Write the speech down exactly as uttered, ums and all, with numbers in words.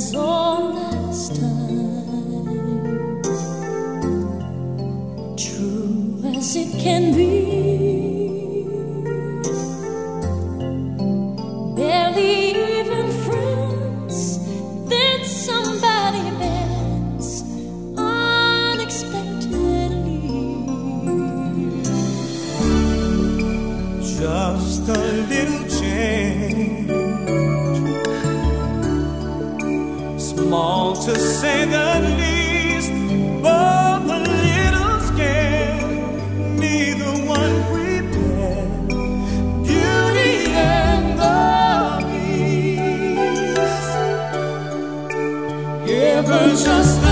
as old as time, true as it can be. Barely even friends, then somebody bends unexpectedly. Just a little change, small to say the least, both a little scared, neither one prepared. Beauty and the Beast, ever just